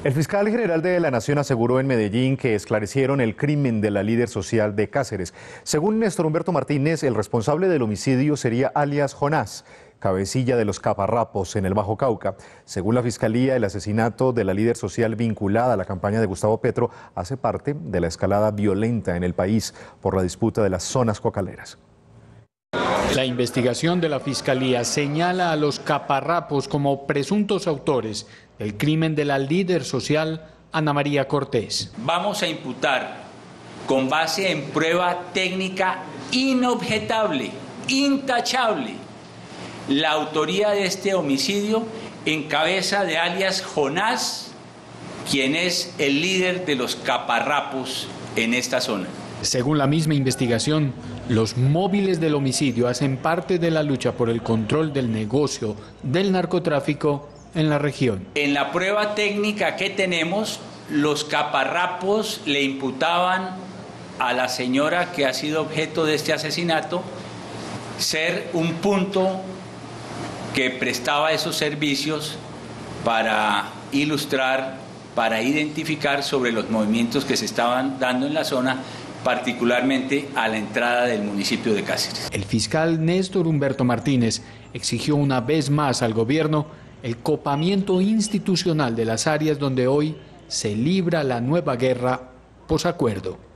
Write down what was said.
El fiscal general de la Nación aseguró en Medellín que esclarecieron el crimen de la líder social de Cáceres. Según Néstor Humberto Martínez, el responsable del homicidio sería alias Jonás, cabecilla de los Caparrapos en el Bajo Cauca. Según la Fiscalía, el asesinato de la líder social vinculada a la campaña de Gustavo Petro hace parte de la escalada violenta en el país por la disputa de las zonas cocaleras. La investigación de la Fiscalía señala a los Caparrapos como presuntos autores del crimen de la líder social Ana María Cortés. Vamos a imputar con base en prueba técnica inobjetable, intachable, la autoría de este homicidio en cabeza de alias Jonás, quien es el líder de los Caparrapos en esta zona. Según la misma investigación, los móviles del homicidio hacen parte de la lucha por el control del negocio del narcotráfico en la región. En la prueba técnica que tenemos, los Caparrapos le imputaban a la señora que ha sido objeto de este asesinato ser un punto que prestaba esos servicios para ilustrar, para identificar sobre los movimientos que se estaban dando en la zona, particularmente a la entrada del municipio de Cáceres. El fiscal Néstor Humberto Martínez exigió una vez más al gobierno el copamiento institucional de las áreas donde hoy se libra la nueva guerra posacuerdo.